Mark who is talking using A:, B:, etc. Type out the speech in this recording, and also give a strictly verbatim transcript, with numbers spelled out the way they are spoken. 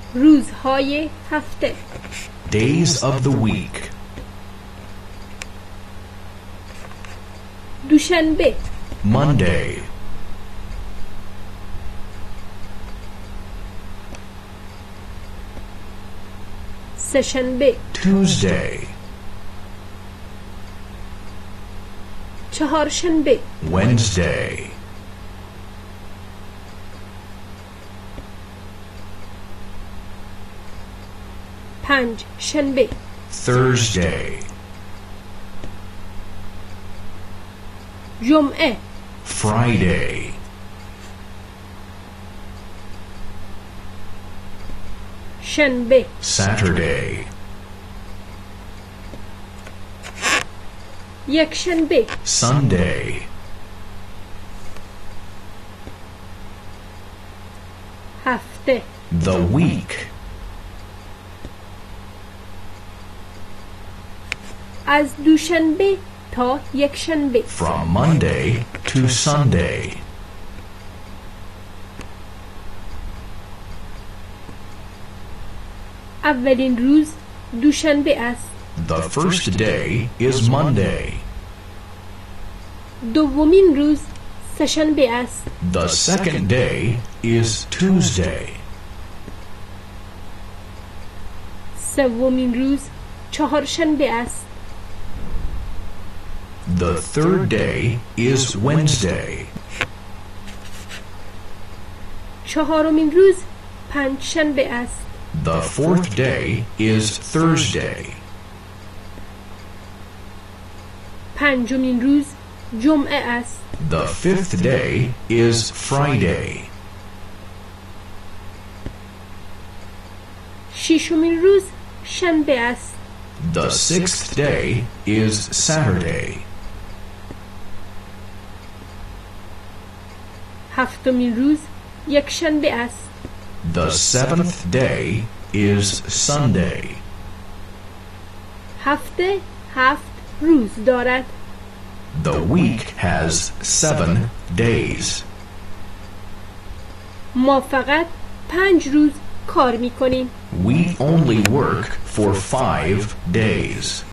A: روزهای هفته.
B: Days of the week.
A: دوشنبه.
B: Monday.
A: سه‌شنبه.
B: Tuesday.
A: چهارشنبه.
B: Wednesday.
A: پنج شنبه.
B: Thursday.
A: جمعه.
B: Friday.
A: شنبه.
B: Saturday.
A: یک شنبه.
B: Sunday.
A: هفته.
B: The week.
A: از دوشنبه تا یک شنبه.
B: From Monday to Sunday.
A: اولین روز دوشنبه است.
B: The first day is Monday.
A: دومین روز سه‌شنبه است.
B: The second day is Tuesday.
A: سومین روز چهارشنبه است.
B: The third day is Wednesday.
A: چهارمین روز پنجشنبه است.
B: The fourth day is Thursday.
A: پنجمین روز جمعه است.
B: The fifth day is Friday.
A: ششمین روز شنبه است.
B: The sixth day is Saturday.
A: هفتمین روز یک شنبه است.
B: The seventh day is Sunday.
A: هفته هفت روز دارد.
B: The week has seven days.
A: ما فقط پنج روز کار می کنیم.
B: We only work for five days.